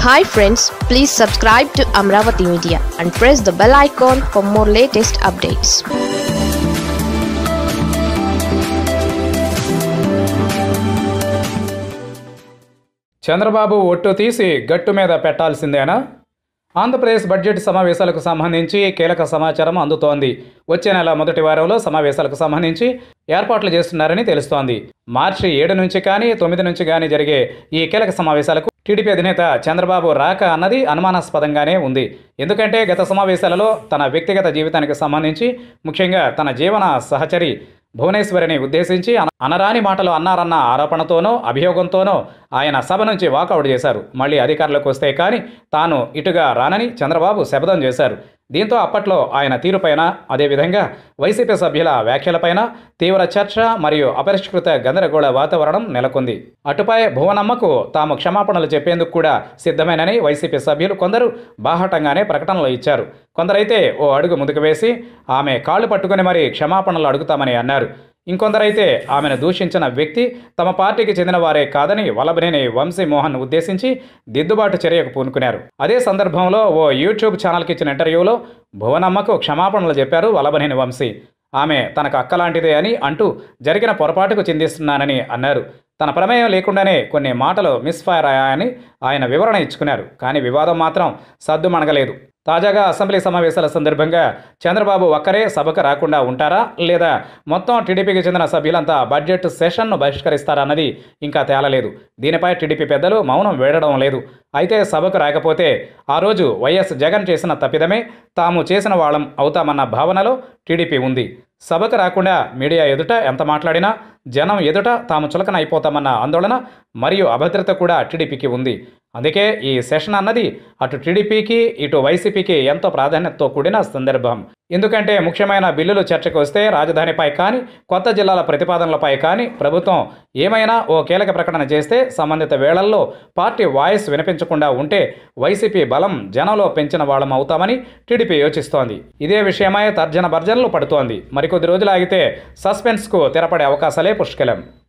Hi friends, please subscribe to Amaravathi Media and press the bell icon for more latest updates. Chandrababu ఒట్టు తీసి గట్టు మీద పెట్టాల్సిందేనా? Andhra Pradesh budget సమావేశాలకు సంబంధించి కీలక సమాచారం అందుతోంది. వచ్చే నెల మొదటి వారంలో సమావేశాలకు సంబంధించి ఏర్పాట్లు చేస్తున్నారని తెలుస్తోంది. మార్చి 7 నుంచి కానీ 9 నుంచి కానీ జరిగే ఈ కీలక సమావేశాలకు టీడీపీ అధినేత చంద్రబాబు రాక అన్నది అనుమానాస్పదంగానే ఉంది. ఎందుకంటే గత సమావేశాలలో తన వ్యక్తిగత జీవితానికి సంబంధించి, ముఖ్యంగా తన జీవన సహచరి భువనేశ్వరిని ఉద్దేశించి అనరాని మాటలు అన్నారన్న ఆరోపణతోనో అభియోగంతోనో ఆయన సభ నుంచి వాకౌట్ చేశారు. మళ్ళీ అధికారంలోకి వస్తే కానీ తాను ఇటుగా రానని చంద్రబాబు శపథం చేశారు. దీంతో అప్పట్లో ఆయన తీరుపైన, అదేవిధంగా వైసీపీ సభ్యుల వ్యాఖ్యలపైన తీవ్ర చర్చ మరియు అపరిష్కృత గందరగోళ వాతావరణం నెలకొంది. అటుపై భువనమ్మకు తాము క్షమాపణలు చెప్పేందుకు కూడా సిద్ధమేనని వైసీపీ సభ్యులు కొందరు బాహాటంగానే ప్రకటనలు ఇచ్చారు. కొందరైతే ఓ అడుగు ముందుకు వేసి ఆమె కాళ్ళు పట్టుకుని మరీ క్షమాపణలు అడుగుతామని అన్నారు. ఇంకొందరైతే ఆమెను దూషించిన వ్యక్తి తమ పార్టీకి చెందిన వారే కాదని వల్లభనేని వంశీమోహన్ ఉద్దేశించి దిద్దుబాటు చర్యకు పూనుకున్నారు. అదే సందర్భంలో ఓ యూట్యూబ్ ఛానల్కి ఇచ్చిన ఇంటర్వ్యూలో భువనమ్మకు క్షమాపణలు చెప్పారు వల్లభనేని వంశీ. ఆమె తనకు అక్కలాంటిదే అని అంటూ జరిగిన పొరపాటుకు చిందిస్తున్నానని అన్నారు. తన ప్రమేయం లేకుండానే కొన్ని మాటలు మిస్ఫైర్ అయ్యాయని ఆయన వివరణ ఇచ్చుకున్నారు. కానీ వివాదం మాత్రం సద్దుమణగలేదు. తాజాగా అసెంబ్లీ సమావేశాల సందర్భంగా చంద్రబాబు ఒక్కరే సభకు రాకుండా ఉంటారా, లేదా మొత్తం టీడీపీకి చెందిన సభ్యులంతా బడ్జెట్ సెషన్ను బహిష్కరిస్తారన్నది ఇంకా తేలలేదు. దీనిపై టీడీపీ పెద్దలు మౌనం వీడడం లేదు. అయితే సభకు రాకపోతే ఆ రోజు వైఎస్ జగన్ చేసిన తప్పిదమే తాము చేసిన వాళ్ళం అవుతామన్న భావనలో టీడీపీ ఉంది. సభకు రాకుండా మీడియా ఎదుట ఎంత మాట్లాడినా, జనం ఎదుట తాము చులకన అయిపోతామన్న ఆందోళన మరియు అభద్రత కూడా టీడీపీకి ఉంది. అందుకే ఈ సెషన్ అన్నది అటు టీడీపీకి ఇటు వైసీపీకి ఎంతో ప్రాధాన్యతతో కూడిన సందర్భం. ఎందుకంటే ముఖ్యమైన బిల్లులు చర్చకు వస్తే రాజధానిపై కానీ, కొత్త జిల్లాల ప్రతిపాదనలపై కానీ ప్రభుత్వం ఏమైనా ఓ కీలక ప్రకటన చేస్తే సంబంధిత వేళల్లో పార్టీ వాయిస్ వినిపించకుండా ఉంటే వైసీపీ బలం జనంలో పెంచిన వాళ్ళం అవుతామని టీడీపీ యోచిస్తోంది. ఇదే విషయమై తర్జన భర్జనలు పడుతోంది. మరికొద్ది రోజులు ఆగితే సస్పెన్స్కు తెరపడే అవకాశాలే పుష్కలం.